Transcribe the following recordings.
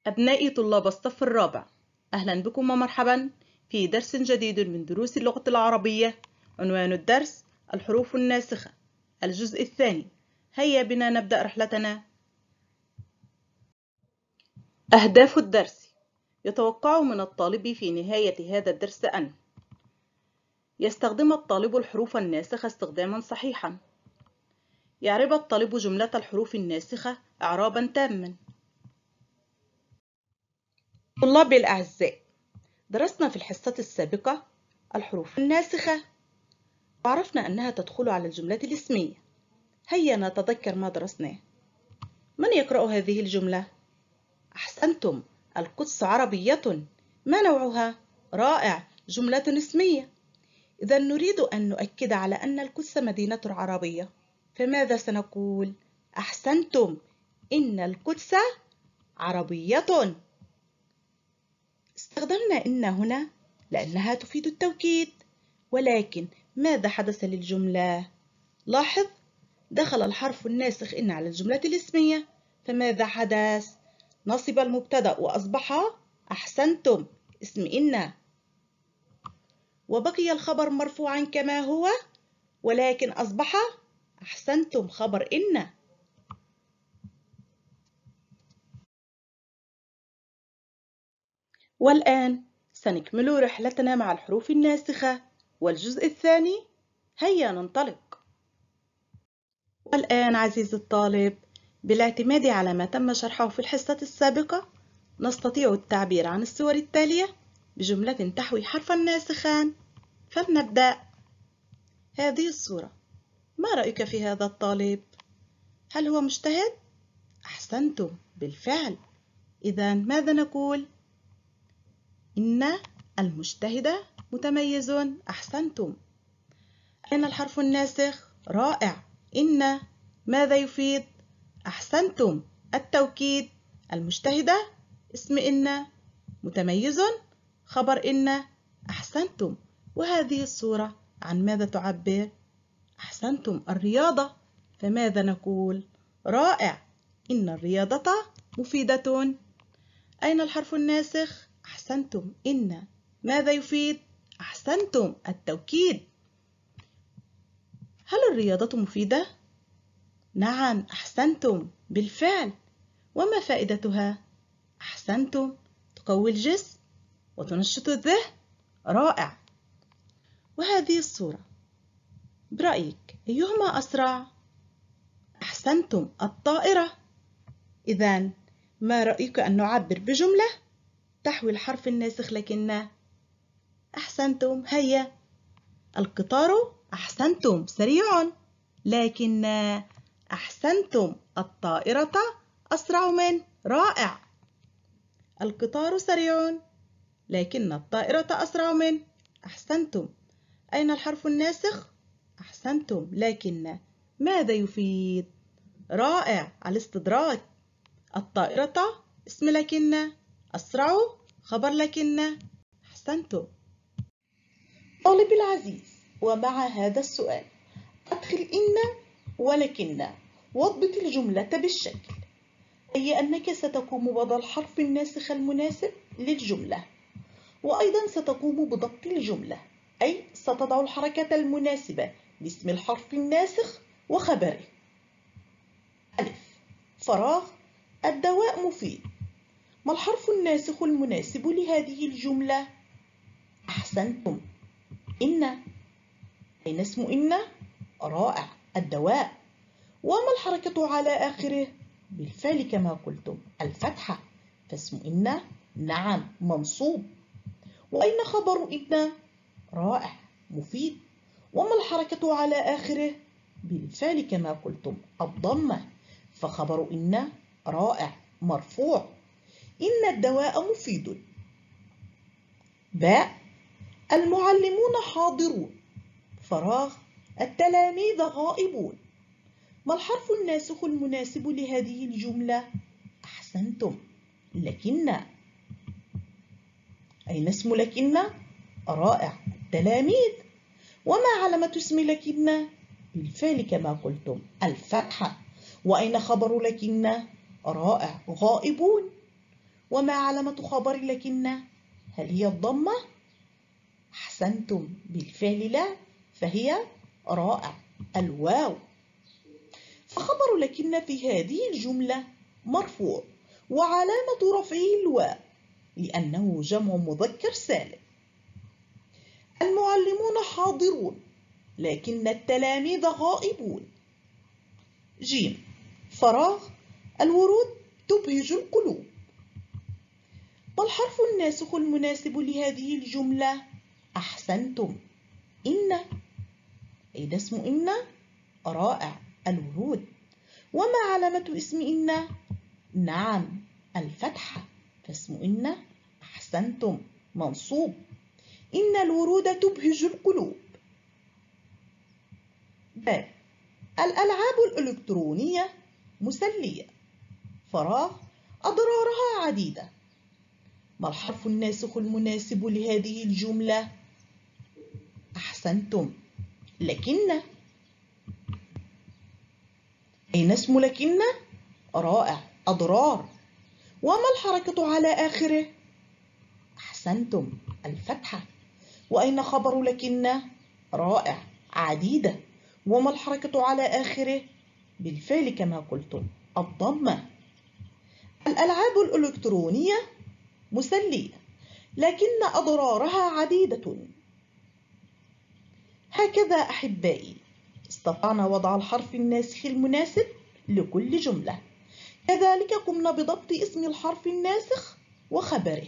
أبنائي طلاب الصف الرابع، أهلا بكم ومرحبا في درس جديد من دروس اللغة العربية. عنوان الدرس الحروف الناسخة، الجزء الثاني. هيا بنا نبدأ رحلتنا. أهداف الدرس: يتوقع من الطالب في نهاية هذا الدرس أن يستخدم الطالب الحروف الناسخة استخداما صحيحا، يعرب الطالب جملة الحروف الناسخة إعرابا تاما. طلابي الأعزاء، درسنا في الحصة السابقة الحروف الناسخة وعرفنا أنها تدخل على الجملة الاسمية. هيا نتذكر ما درسناه. من يقرأ هذه الجملة؟ أحسنتم، القدس عربية. ما نوعها؟ رائع، جملة اسمية. إذا نريد أن نؤكد على أن القدس مدينة عربية، فماذا سنقول؟ أحسنتم، إن القدس عربية. استخدمنا إن هنا لأنها تفيد التوكيد، ولكن ماذا حدث للجملة؟ لاحظ، دخل الحرف الناسخ إن على الجملة الاسمية، فماذا حدث؟ نصب المبتدأ وأصبح أحسنتم اسم إن، وبقي الخبر مرفوعا كما هو، ولكن أصبح أحسنتم خبر إن. والآن سنكمل رحلتنا مع الحروف الناسخة والجزء الثاني. هيا ننطلق. والآن عزيزي الطالب، بالاعتماد على ما تم شرحه في الحصة السابقة، نستطيع التعبير عن الصور التالية بجملة تحوي حرفا ناسخا. فلنبدأ. هذه الصورة، ما رأيك في هذا الطالب؟ هل هو مجتهد؟ أحسنتم، بالفعل. إذا ماذا نقول؟ إن المجتهد متميز. أحسنتم. أين الحرف الناسخ؟ رائع. إن ماذا يفيد؟ أحسنتم، التوكيد. المجتهدة اسم إن، متميز خبر إن. أحسنتم. وهذه الصورة عن ماذا تعبر؟ أحسنتم، الرياضة. فماذا نقول؟ رائع، إن الرياضة مفيدة. أين الحرف الناسخ؟ أحسنتم، إن ماذا يفيد؟ أحسنتم، التوكيد. هل الرياضة مفيدة؟ نعم، أحسنتم، بالفعل. وما فائدتها؟ أحسنتم، تقوي الجسم وتنشط الذهن. رائع. وهذه الصورة، برأيك أيهما أسرع؟ أحسنتم، الطائرة. إذن ما رأيك أن نعبر بجملة تحوي الحرف الناسخ لكن؟ أحسنتم، هيا. القطار أحسنتم سريع، لكن أحسنتم، الطائرة أسرع من. رائع. القطار سريع، لكن الطائرة أسرع من. أحسنتم. أين الحرف الناسخ؟ أحسنتم، لكن ماذا يفيد؟ رائع، الاستدراك. الطائرة اسم لكن، أسرع خبر لكن. أحسنتم. طالبي العزيز، ومع هذا السؤال أدخل إن ولكن، واضبط الجملة بالشكل، أي أنك ستقوم بوضع الحرف الناسخ المناسب للجملة، وأيضا ستقوم بضبط الجملة، أي ستضع الحركة المناسبة لاسم الحرف الناسخ وخبره. ألف، فراغ، الدواء مفيد. ما الحرف الناسخ المناسب لهذه الجملة؟ أحسنتم، إن. أين اسم إن؟ رائع، الدواء. وما الحركة على آخره؟ بالفعل كما قلتم، الفتحة، فاسم إن نعم منصوب. وأين خبر إن؟ رائع، مفيد. وما الحركة على آخره؟ بالفعل كما قلتم، الضمة، فخبر إن رائع مرفوع. إن الدواء مفيد. باء، المعلمون حاضرون. فراغ، التلاميذ غائبون. ما الحرف الناسخ المناسب لهذه الجملة؟ أحسنتم، لكن. أين اسم لكن؟ رائع، التلاميذ. وما علامة اسم لكن؟ بالفعل كما قلتم، الفتحة. وأين خبر لكن؟ رائع، غائبون. وما علامة خبر لكن؟ هل هي الضمة؟ أحسنتم، بالفعل لا، فهي رائع، الواو. فخبر لكن في هذه الجملة مرفوع، وعلامة رفعه الواو لأنه جمع مذكر سالم. المعلمون حاضرون لكن التلاميذ غائبون. جيم. فراغ. الورود تبهج القلوب. ما الحرف الناسخ المناسب لهذه الجملة؟ أحسنتم، إن. أين اسم إن؟ رائع، الورود. وما علامة اسم إن؟ نعم، الفتحة، فاسم إن أحسنتم منصوب. إن الورود تبهج القلوب. ب. الألعاب الإلكترونية مسلية. فراغ. أضرارها عديدة. ما الحرف الناسخ المناسب لهذه الجملة؟ أحسنتم، لكن. أين اسم لكن؟ رائع، أضرار. وما الحركة على آخره؟ أحسنتم، الفتحة. وأين خبر لكن؟ رائع، عديدة. وما الحركة على آخره؟ بالفعل كما قلتم، الضمة. الألعاب الإلكترونية مسلية لكن أضرارها عديدة. هكذا أحبائي استطعنا وضع الحرف الناسخ المناسب لكل جملة. كذلك قمنا بضبط اسم الحرف الناسخ وخبره.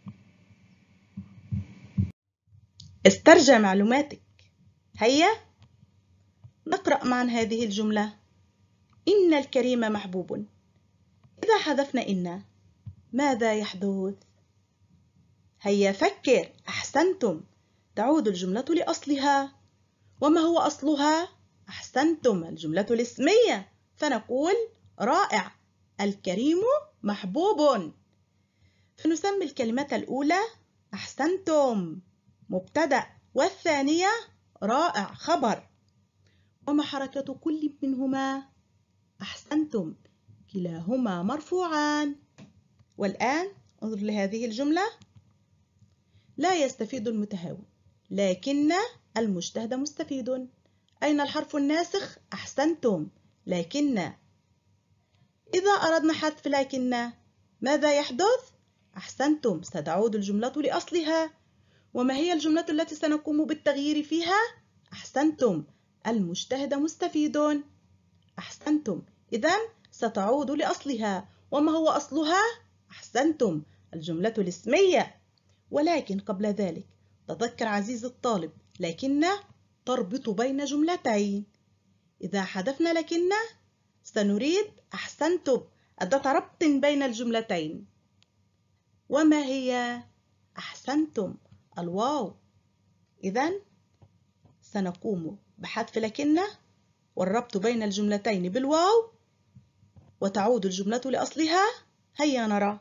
استرجع معلوماتك. هيا نقرأ معا هذه الجملة. إن الكريم محبوب. إذا حذفنا إن ماذا يحدث؟ هيا فكر. أحسنتم، تعود الجملة لأصلها. وما هو أصلها؟ أحسنتم، الجملة الاسمية، فنقول رائع، الكريم محبوب. فنسمي الكلمة الأولى أحسنتم مبتدأ، والثانية رائع خبر. وما حركة كل منهما؟ أحسنتم، كلاهما مرفوعان. والآن انظر لهذه الجملة. لا يستفيد المتهاون لكن المجتهد مستفيد. أين الحرف الناسخ؟ أحسنتم، لكن. إذا أردنا حذف لكن ماذا يحدث؟ أحسنتم، ستعود الجملة لأصلها. وما هي الجملة التي سنقوم بالتغيير فيها؟ أحسنتم، المجتهد مستفيد. أحسنتم، إذن ستعود لأصلها. وما هو أصلها؟ أحسنتم، الجملة الاسمية. ولكن قبل ذلك تذكر عزيزي الطالب، لكن تربط بين جملتين. إذا حذفنا لكن سنريد أحسنتم أداة ربط بين الجملتين. وما هي؟ أحسنتم، الواو. إذن سنقوم بحذف لكن والربط بين الجملتين بالواو وتعود الجملة لأصلها. هيا نرى.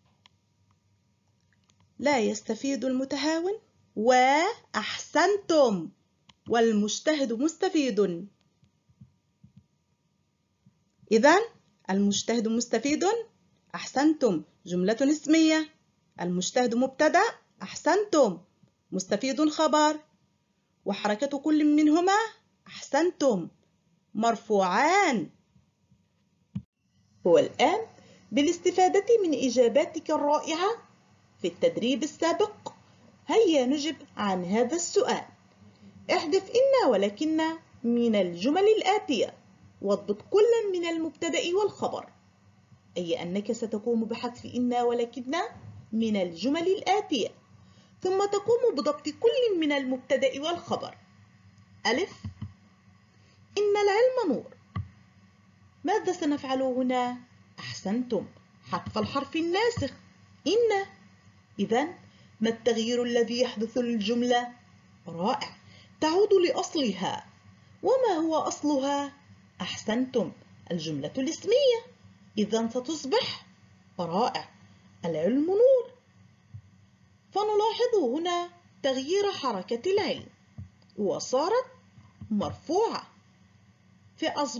لا يستفيد المتهاون وأحسنتم والمجتهد مستفيد. إذن المجتهد مستفيد، أحسنتم، جملة اسمية. المجتهد مبتدأ، أحسنتم، مستفيد خبر. وحركة كل منهما أحسنتم مرفوعان. والآن بالاستفادة من إجاباتك الرائعة في التدريب السابق هيا نجب عن هذا السؤال. احذف إن ولكن من الجمل الآتية واضبط كل من المبتدأ والخبر. أي أنك ستقوم بحذف إن ولكن من الجمل الآتية، ثم تقوم بضبط كل من المبتدأ والخبر. ألف. إن العلم نور. ماذا سنفعل هنا؟ أحسنتم، حذف الحرف الناسخ إن. إذن ما التغيير الذي يحدث للجملة؟ رائع، تعود لأصلها. وما هو أصلها؟ أحسنتم، الجملة الاسمية. إذن ستصبح رائع، العلم نور. فنلاحظ هنا تغيير حركة العين وصارت مرفوعة،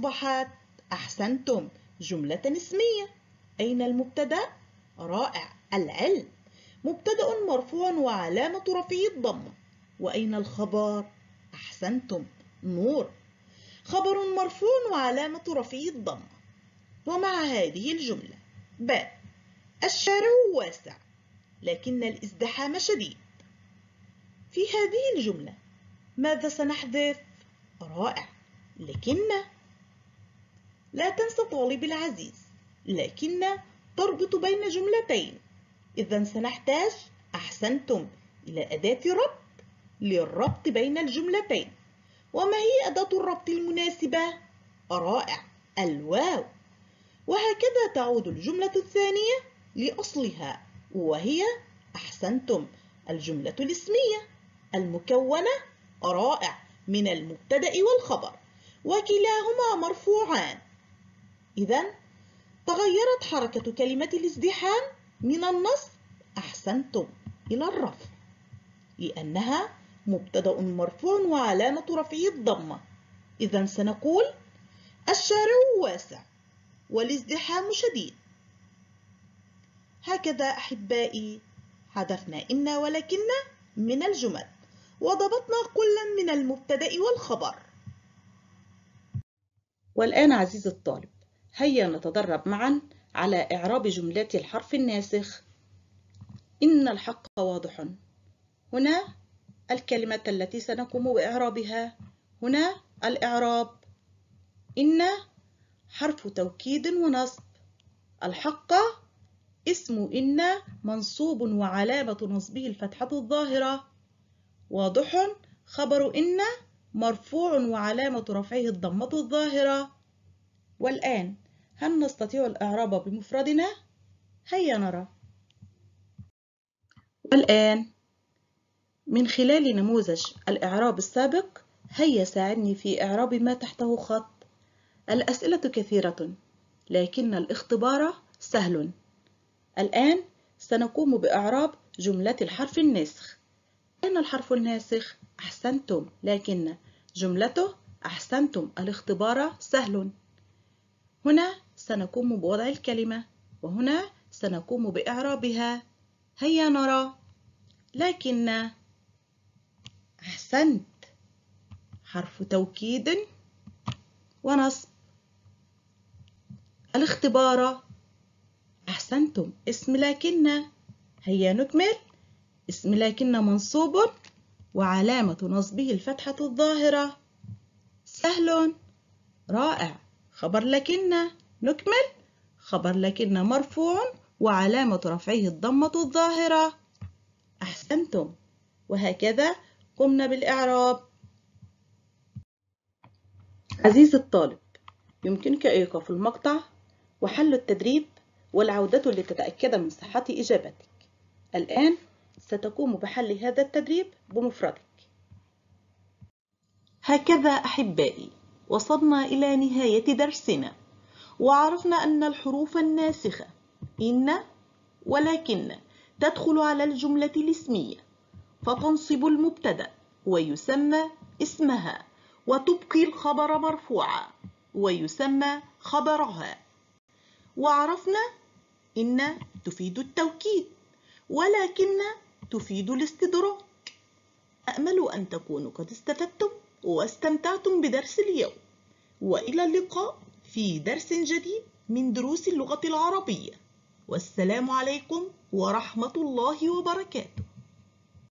فأصبحت أحسنتم جملة اسمية. أين المبتدأ؟ رائع، العلم مبتدأ مرفوع وعلامة رفعه الضمة. وأين الخبر؟ أحسنتم، نور. خبر مرفوع وعلامة رفعه الضمة. ومع هذه الجملة: باء الشارع واسع لكن الازدحام شديد. في هذه الجملة ماذا سنحذف؟ رائع، لكن. لا تنسى طالب العزيز، لكن تربط بين جملتين، إذن سنحتاج أحسنتم إلى أداة ربط للربط بين الجملتين. وما هي أداة الربط المناسبة؟ رائع، الواو. وهكذا تعود الجملة الثانية لأصلها، وهي أحسنتم الجملة الاسمية المكونة رائع من المبتدأ والخبر، وكلاهما مرفوعان. إذن تغيرت حركة كلمة الازدحام من النصب أحسنتم إلى الرفع، لأنها مبتدأ مرفوع وعلامة رفعه الضمة. إذن سنقول الشارع واسع والازدحام شديد. هكذا أحبائي حذفنا إن ولكن من الجمل، وضبطنا كلا من المبتدأ والخبر. والآن عزيزي الطالب، هيا نتدرب معا على إعراب جملات الحرف الناسخ. إن الحق واضح. هنا الكلمة التي سنقوم بإعرابها. هنا الإعراب: إن حرف توكيد ونصب. الحق اسم إن منصوب وعلامة نصبه الفتحة الظاهرة. واضح خبر إن مرفوع وعلامة رفعه الضمة الظاهرة. والآن هل نستطيع الإعراب بمفردنا؟ هيا نرى. والآن من خلال نموذج الإعراب السابق هيا ساعدني في إعراب ما تحته خط. الأسئلة كثيرة لكن الاختبار سهل. الآن سنقوم بإعراب جملة الحرف الناسخ. أين الحرف الناسخ؟ أحسنتم، لكن جملته أحسنتم الاختبار سهل. هنا سنقوم بوضع الكلمة، وهنا سنقوم بإعرابها. هيا نرى. لكن أحسنت حرف توكيد ونصب. الاختبار أحسنتم اسم لكن. هيا نكمل. اسم لكن منصوب وعلامة نصبه الفتحة الظاهرة. سهل، رائع. خبر لكن، نكمل. خبر لكن مرفوع وعلامة رفعه الضمة الظاهرة. أحسنتم. وهكذا قمنا بالإعراب. عزيزي الطالب، يمكنك إيقاف المقطع وحل التدريب والعودة لتتأكد من صحة إجابتك. الآن ستقوم بحل هذا التدريب بمفردك. هكذا أحبائي وصلنا إلى نهاية درسنا، وعرفنا أن الحروف الناسخة إن ولكن تدخل على الجملة الاسمية فتنصب المبتدأ ويسمى اسمها، وتبقي الخبر مرفوعا ويسمى خبرها. وعرفنا إن تفيد التوكيد ولكن تفيد الاستدراك. أأمل أن تكونوا قد استفدتم واستمتعتم بدرس اليوم، وإلى اللقاء في درس جديد من دروس اللغة العربية. والسلام عليكم ورحمة الله وبركاته.